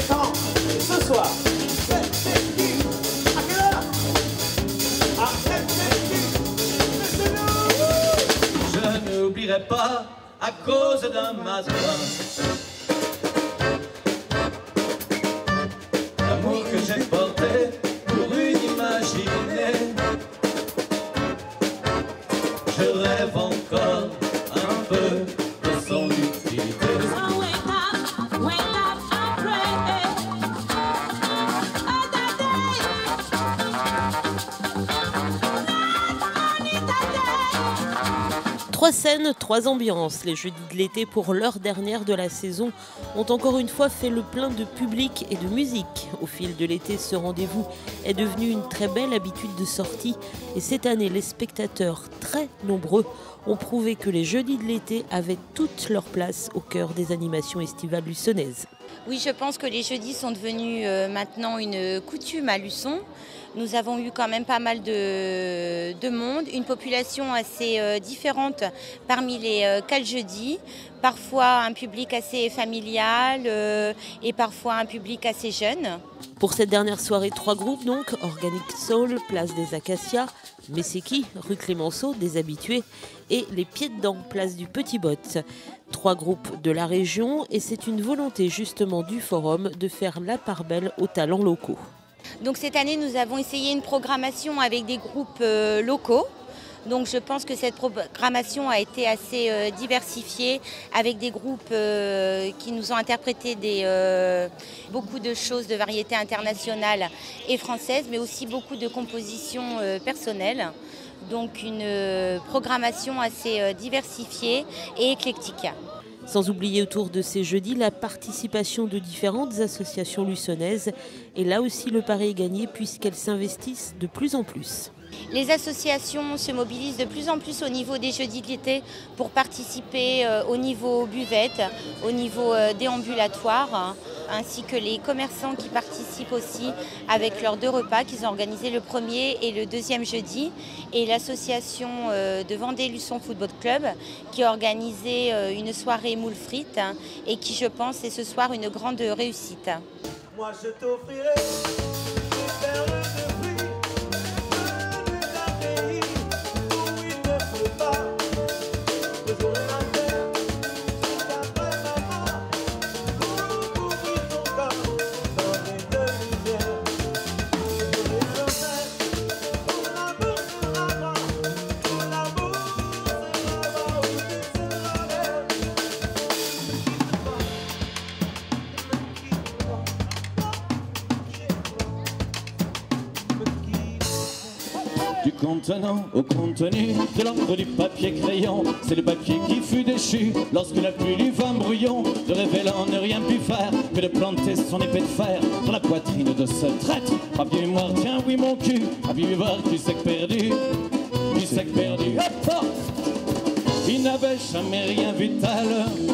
c'est quand? Ce soir. À quelle heure? Je n'oublierai pas à cause d'un matin l'amour que j'ai porté pour une imaginée. Je rêve encore un peu de son utilité. Trois scènes, trois ambiances. Les jeudis de l'été, pour l'heure dernière de la saison, ont encore une fois fait le plein de public et de musique. Au fil de l'été, ce rendez-vous est devenu une très belle habitude de sortie. Et cette année, les spectateurs, très nombreux, ont prouvé que les jeudis de l'été avaient toute leur place au cœur des animations estivales luçonnaises. Oui, je pense que les jeudis sont devenus maintenant une coutume à Luçon. Nous avons eu quand même pas mal de monde, une population assez différente parmi les 4 jeudis, parfois un public assez familial et parfois un public assez jeune. Pour cette dernière soirée, 3 groupes donc, Organic Soul, place des Acacias, Messeki, rue Clémenceau, des Habitués, et les Pieds dedans, place du Petit Bot. 3 groupes de la région, et c'est une volonté justement du forum de faire la part belle aux talents locaux. Donc cette année, nous avons essayé une programmation avec des groupes locaux. Donc je pense que cette programmation a été assez diversifiée avec des groupes qui nous ont interprété beaucoup de choses de variété internationale et française, mais aussi beaucoup de compositions personnelles. Donc une programmation assez diversifiée et éclectique. Sans oublier autour de ces jeudis la participation de différentes associations luçonnaises. Et là aussi le pari est gagné puisqu'elles s'investissent de plus en plus. Les associations se mobilisent de plus en plus au niveau des jeudis de l'été pour participer au niveau buvette, au niveau déambulatoire, ainsi que les commerçants qui participent aussi avec leurs 2 repas qu'ils ont organisés le premier et le deuxième jeudi, et l'association de Vendée-Luçon Football Club qui a organisé une soirée moules frites et qui, je pense, est ce soir une grande réussite. Moi je t'offrirai des perles de pluie. Du contenant au contenu, de l'encre, du papier crayon, c'est le papier qui fut déchu lorsque la pluie va en brouillon. Le révélant ne rien pu faire que de planter son épée de fer dans la poitrine de ce traître. Papier mémoire, tiens oui mon cul, papier mémoire, tu sais que perdu, tu sais que perdu. Hop, hop. Il n'avait jamais rien vu de tel